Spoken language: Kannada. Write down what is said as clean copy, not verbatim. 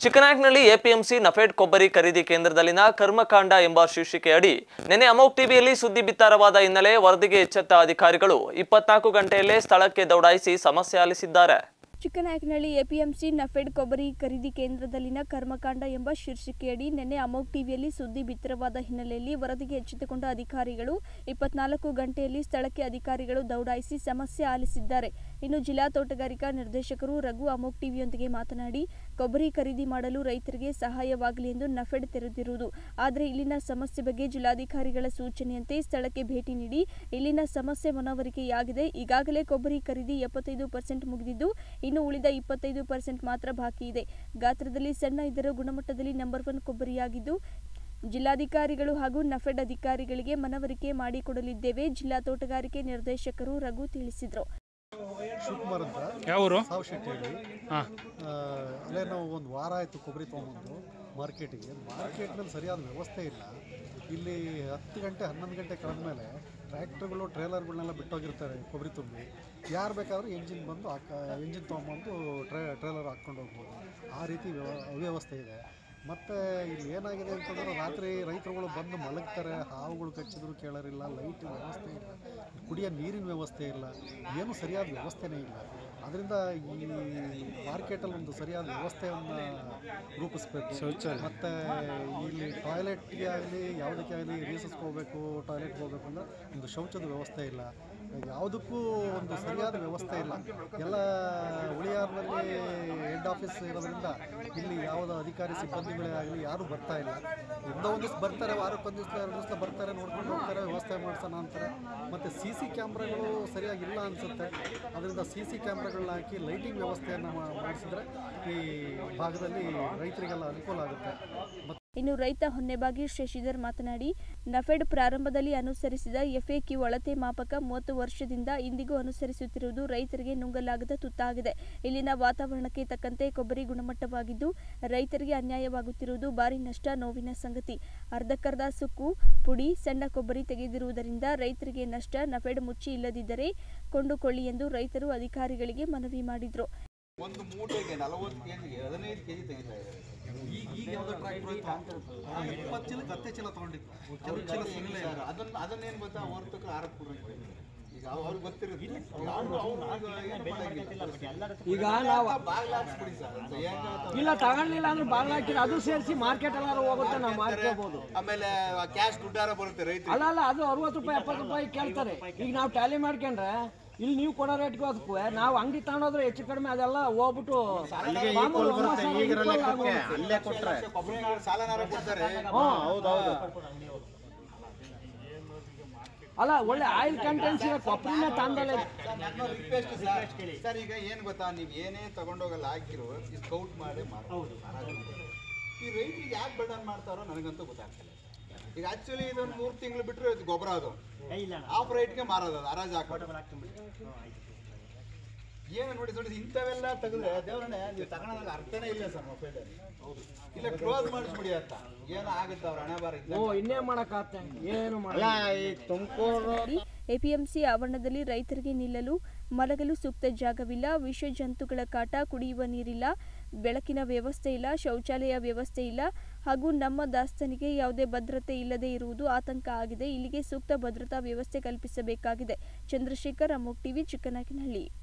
ಚಿಕ್ಕನಾಯಕನಹಳ್ಳಿ ಎಪಿಎಂಸಿ ನಫೆಡ್ ಕೊಬ್ಬರಿ ಖರೀದಿ ಕೇಂದ್ರದಲ್ಲಿನ ಕರ್ಮಕಾಂಡ ಎಂಬ ಶೀರ್ಷಿಕೆ ಅಡಿ ನಿನ್ನೆ ಅಮೋಕ್ ಟಿವಿಯಲ್ಲಿ ಸುದ್ದಿ ಬಿತ್ತರವಾದ ಹಿನ್ನೆಲೆ ವರದಿಗೆ ಎಚ್ಚೆತ್ತ ಅಧಿಕಾರಿಗಳು 24 ಗಂಟೆಯಲ್ಲೇ ಸ್ಥಳಕ್ಕೆ ದೌಡಾಯಿಸಿ ಸಮಸ್ಯೆ ಆಲಿಸಿದ್ದಾರೆ. ಚಿಕ್ಕನಾಯಕನಹಳ್ಳಿ ಎಪಿಎಂಸಿ ನಫೆಡ್ ಕೊಬ್ಬರಿ ಖರೀದಿ ಕೇಂದ್ರದಲ್ಲಿನ ಕರ್ಮಕಾಂಡ ಎಂಬ ಶೀರ್ಷಿಕೆಯಡಿ ನಿನ್ನೆ ಅಮೋಕ್ ಟಿವಿಯಲ್ಲಿ ಸುದ್ದಿ ಬಿತ್ತರವಾದ ಹಿನ್ನೆಲೆಯಲ್ಲಿ ವರದಿಗೆ ಎಚ್ಚೆತ್ತುಕೊಂಡ ಅಧಿಕಾರಿಗಳು 24 ಗಂಟೆಯಲ್ಲಿ ಸ್ಥಳಕ್ಕೆ ಅಧಿಕಾರಿಗಳು ದೌಡಾಯಿಸಿ ಸಮಸ್ಯೆ ಆಲಿಸಿದ್ದಾರೆ. ಇನ್ನು ಜಿಲ್ಲಾ ತೋಟಗಾರಿಕಾ ನಿರ್ದೇಶಕರು ರಘು ಅಮೋಕ್ ಟಿವಿಯೊಂದಿಗೆ ಮಾತನಾಡಿ, ಕೊಬ್ಬರಿ ಖರೀದಿ ಮಾಡಲು ರೈತರಿಗೆ ಸಹಾಯವಾಗಲಿ ಎಂದು ನಫೆಡ್ ತೆರೆದಿರುವುದು. ಆದರೆ ಇಲ್ಲಿನ ಸಮಸ್ಯೆ ಬಗ್ಗೆ ಜಿಲ್ಲಾಧಿಕಾರಿಗಳ ಸೂಚನೆಯಂತೆ ಸ್ಥಳಕ್ಕೆ ಭೇಟಿ ನೀಡಿ ಇಲ್ಲಿನ ಸಮಸ್ಯೆ ಮನವರಿಕೆಯಾಗಿದೆ. ಈಗಾಗಲೇ ಕೊಬ್ಬರಿ ಖರೀದಿ 75% ಮುಗಿದಿದ್ದು ಇನ್ನು ಉಳಿದ 25% ಮಾತ್ರ ಬಾಕಿ ಇದೆ. ಗಾತ್ರದಲ್ಲಿ ಸಣ್ಣ ಇದ್ದರೂ ಗುಣಮಟ್ಟದಲ್ಲಿ ನಂಬರ್ 1 ಕೊಬ್ಬರಿಯಾಗಿದ್ದು ಜಿಲ್ಲಾಧಿಕಾರಿಗಳು ಹಾಗೂ ನಫೆಡ್ ಅಧಿಕಾರಿಗಳಿಗೆ ಮನವರಿಕೆ ಮಾಡಿಕೊಡಲಿದ್ದೇವೆ. ಜಿಲ್ಲಾ ತೋಟಗಾರಿಕೆ ನಿರ್ದೇಶಕರು ರಘು ತಿಳಿಸಿದರು. ಶಿವಕುಮಾರ್ ಅಂತ ಯಾವರು ಸಾವಶೆಟ್ಟಿಯಲ್ಲಿ ಅಲ್ಲೇ ನಾವು ಒಂದು ವಾರ ಆಯಿತು ಕೊಬ್ಬರಿ ತೊಗೊಂಬಂದು ಮಾರ್ಕೆಟ್ನಲ್ಲಿ ಸರಿಯಾದ ವ್ಯವಸ್ಥೆ ಇಲ್ಲ. ಇಲ್ಲಿ 10 ಗಂಟೆ 11 ಗಂಟೆ ಕಳೆದ ಮೇಲೆ ಟ್ರ್ಯಾಕ್ಟರ್ಗಳು ಟ್ರೇಲರ್ಗಳನ್ನೆಲ್ಲ ಬಿಟ್ಟೋಗಿರ್ತಾರೆ ಕೊಬ್ಬರಿ ತುಂಬಿ. ಯಾರು ಬೇಕಾದರೂ ಎಂಜಿನ್ ತೊಗೊಂಬಂದು ಟ್ರೇಲರ್ ಹಾಕ್ಕೊಂಡು ಹೋಗ್ಬೋದು. ಆ ರೀತಿ ಅವ್ಯವಸ್ಥೆ ಇದೆ. ಮತ್ತು ಇಲ್ಲಿ ಏನಾಗಿದೆ ಅಂತಂದ್ರೆ ರಾತ್ರಿ ರೈತರುಗಳು ಬಂದು ಮಲಗ್ತಾರೆ, ಹಾವುಗಳು ಕಚ್ಚಿದ್ರು ಕೇಳೋರಿಲ್ಲ, ಲೈಟ್ ವ್ಯವಸ್ಥೆ ಇಲ್ಲ, ಕುಡಿಯೋ ನೀರಿನ ವ್ಯವಸ್ಥೆ ಇಲ್ಲ, ಏನೂ ಸರಿಯಾದ ವ್ಯವಸ್ಥೆನೇ ಇಲ್ಲ. ಅದರಿಂದ ಈ ಮಾರ್ಕೆಟಲ್ಲಿ ಒಂದು ಸರಿಯಾದ ವ್ಯವಸ್ಥೆಯನ್ನು ರೂಪಿಸ್ಬೇಕು. ಮತ್ತು ಇಲ್ಲಿ ಟಾಯ್ಲೆಟ್ಗೆ ಆಗಲಿ ಯಾವುದಕ್ಕೆ ಆಗಲಿ ರೀಸಸ್ಗೆ ಹೋಗಬೇಕು, ಟಾಯ್ಲೆಟ್ಗೆ ಹೋಗಬೇಕು ಅಂದರೆ ಒಂದು ಶೌಚದ ವ್ಯವಸ್ಥೆ ಇಲ್ಲ. ಯಾವುದಕ್ಕೂ ಒಂದು ಸರಿಯಾದ ವ್ಯವಸ್ಥೆ ಇಲ್ಲ. ಎಲ್ಲ ಉಳಿಯಾರ್ನಲ್ಲಿ ಹೆಡ್ ಆಫೀಸ್ ಇರೋದ್ರಿಂದ ಇಲ್ಲಿ ಯಾವುದೋ ಅಧಿಕಾರಿ ಸಿಬ್ಬಂದಿಗಳೇ ಆಗಲಿ ಯಾರೂ ಬರ್ತಾ ಇಲ್ಲ. ಒಂದೋ ಒಂದು ದಿವಸ ಬರ್ತಾರೆ, ವಾರಕ್ಕೊಂದು ದಿವಸ 2 ದಿವಸ ಬರ್ತಾರೆ, ನೋಡ್ಕೊಂಡು ಹೋಗ್ತಾರೆ, ವ್ಯವಸ್ಥೆ ಮಾಡ್ಸೋಣ ಅಂತಾರೆ. ಮತ್ತು CC ಕ್ಯಾಮ್ರಾಗಳು ಸರಿಯಾಗಿಲ್ಲ ಅನಿಸುತ್ತೆ. ಅದರಿಂದ CC ಕ್ಯಾಮ್ರಾಗಳನ್ನ ಹಾಕಿ ಲೈಟಿಂಗ್ ವ್ಯವಸ್ಥೆಯನ್ನು ಮಾಡಿಸಿದ್ರೆ ಈ ಭಾಗದಲ್ಲಿ ರೈತರಿಗೆಲ್ಲ ಅನುಕೂಲ ಆಗುತ್ತೆ. ಇನ್ನು ರೈತ ಹೊನ್ನೆಬಾಗಿ ಶಶಿಧರ್ ಮಾತನಾಡಿ, ನಫೆಡ್ ಪ್ರಾರಂಭದಲ್ಲಿ ಅನುಸರಿಸಿದ FAQ ಅಳತೆ ಮಾಪಕ 30 ವರ್ಷದಿಂದ ಇಂದಿಗೂ ಅನುಸರಿಸುತ್ತಿರುವುದು ರೈತರಿಗೆ ನುಂಗಲಾಗದ ತುತ್ತಾಗಿದೆ. ಇಲ್ಲಿನ ವಾತಾವರಣಕ್ಕೆ ತಕ್ಕಂತೆ ಕೊಬ್ಬರಿ ಗುಣಮಟ್ಟವಾಗಿದ್ದು ರೈತರಿಗೆ ಅನ್ಯಾಯವಾಗುತ್ತಿರುವುದು ಭಾರಿ ನಷ್ಟ, ನೋವಿನ ಸಂಗತಿ. ಅರ್ಧಕ್ಕರ್ಧ ಸುಕ್ಕು ಪುಡಿ ಸಣ್ಣ ಕೊಬ್ಬರಿ ತೆಗೆದಿರುವುದರಿಂದ ರೈತರಿಗೆ ನಷ್ಟ. ನಫೆಡ್ ಮುಚ್ಚಿ ಇಲ್ಲದಿದ್ದರೆ ಕೊಂಡುಕೊಳ್ಳಿ ಎಂದು ರೈತರು ಅಧಿಕಾರಿಗಳಿಗೆ ಮನವಿ ಮಾಡಿದರು. ಒಂದು ಮೂಟೆಗೆ 40 ಕೆಜಿಗೆ 15 ಕೆಜಿ ತೆಗಿತಾ ಇದ್ದಾರೆ. ಈಗ ಯಾವುದೋ ಟ್ರ್ಯಾಕ್ಟರ್ 20 ಚೀಲ 10 ಚೀಲ ತೊಗೊಂಡಿತ್ತು, ಕೆಲವು ಚೀಲ ಸಿಗಲೇ ಇಲ್ಲ. ಅದನ್ನೇನು ಗೊತ್ತಾ, ಹೊರತಕ್ಕ ಆರಕ್ಕೆ ಕೊಡ್ಬೇಕು. ಈಗ ಅವ್ರಿಗೆ ಗೊತ್ತಿರುತ್ತೆ. ಈಗ ನಾವು ಬಾಗಿಲು ಹಾಕ್ಸ್ಬಿಡಿ ಸರ್, ಇಲ್ಲ ತಗೊಳ್ಳಿಲ್ಲ ಅಂದ್ರೆ ಬಾಗಿಲು ಹಾಕಿದ್ರೆ ಅದು ಸೇರಿಸಿ ಮಾರ್ಕೆಟ್ ಎಲ್ಲಾರು ಹೋಗುತ್ತೆ, ನಾವು ಮಾರ್ಕೋಬಹುದು. ಆಮೇಲೆ ಕ್ಯಾಶ್ ದುಡ್ಡಾರ ಬರುತ್ತೆ ರೈತರು. ಅಲ್ಲ ಅದು 60 ರೂಪಾಯಿ 70 ರೂಪಾಯಿ ಕೇಳ್ತಾರೆ. ಈಗ ನಾವು ಟ್ಯಾಲಿ ಮಾಡ್ಕೊಂಡ್ರೆ ಇಲ್ಲಿ ನೀವು ಕೊಡೋ ರೇಟ್ಗೆ ಅದಕ್ಕೂ ನಾವು ಅಂಗಡಿ ತಗೊಂಡೋದ್ರೆ ಹೆಚ್ಚು ಕಡಿಮೆ ಅದೆಲ್ಲ ಹೋಗ್ಬಿಟ್ಟು ಸಾಲನಾರ ಕೊಡ್ತಾರೆ. ಅಲ್ಲ ಒಳ್ಳೆ ಆಯಿಲ್ ಕಂಟೆಂಟ್ಸ್ ಇರೋ ಕೊಬ್ಬರಿನ ತಂದಲ್ಲ. ರಿಕ್ವೆಸ್ಟ್ ಸರ್, ಈಗ ಏನು ಗೊತ್ತಾ, ನೀವು ಏನೇ ತಗೊಂಡೋಗಲ್ಲ ಹಾಕಿರೋ ಸ್ಕೌಟ್ ಮಾಡಿ ಮಾರೋದು. ಈ ರೈತರಿಗೆ ಯಾಕೆ ಬರ್ಡನ್ ಮಾಡ್ತಾರೋ ನನಗಂತೂ ಗೊತ್ತಾಗ್ತಿಲ್ಲ. ಈಗ ಆಕ್ಚುಲಿ ಇದೊಂದು 3 ತಿಂಗಳು ಬಿಟ್ಟರೆ ಗೊಬ್ಬರ ಅದು ಆಫ್ ರೈಟ್ಗೆ ಮಾರೋದು, ಅದು ಹರಾಜು ಹಾಕೋದು. ಏನು ನೋಡಿ ಇಂಥವೆಲ್ಲ ತೆಗೆದ್ರೆ ದೇವ್ರನ್ನೇ ನೀವು ತಗೊಳೋದಾಗ ಅರ್ಥನೇ ಇಲ್ಲ ಸರ್. ಮೊಬೈಲ್ ಇಲ್ಲ ಕ್ಲೋಸ್ ಮಾಡಿಸ್ಬಿಡಿ ಅಂತ ಏನೋ ಆಗುತ್ತೆ ಅವ್ರ ಹಣೆ ಬಾರ. ಇನ್ನೇ ಮಾಡಕ್ಕಾಗ್ತದೆ, ಏನು ಮಾಡಲ್ಲ. ಈ ತುಮಕೂರು ಎಪಿಎಂಸಿ ಆವರಣದಲ್ಲಿ ರೈತರಿಗೆ ನಿಲ್ಲಲು ಮಲಗಲು ಸೂಕ್ತ ಜಾಗವಿಲ್ಲ, ವಿಷ ಜಂತುಗಳ ಕಾಟ, ಕುಡಿಯುವ ನೀರಿಲ್ಲ, ಬೆಳಕಿನ ವ್ಯವಸ್ಥೆ ಇಲ್ಲ, ಶೌಚಾಲಯ ವ್ಯವಸ್ಥೆ ಇಲ್ಲ ಹಾಗೂ ನಮ್ಮ ದಾಸ್ತಾನಿಗೆ ಯಾವುದೇ ಭದ್ರತೆ ಇಲ್ಲದೆ ಇರುವುದು ಆತಂಕ ಆಗಿದೆ. ಇಲ್ಲಿಗೆ ಸೂಕ್ತ ಭದ್ರತಾ ವ್ಯವಸ್ಥೆ ಕಲ್ಪಿಸಬೇಕಾಗಿದೆ. ಚಂದ್ರಶೇಖರ್, ಅಮೋಕ್ ಟಿವಿ, ಚಿಕ್ಕನಾಯಕನಹಳ್ಳಿ.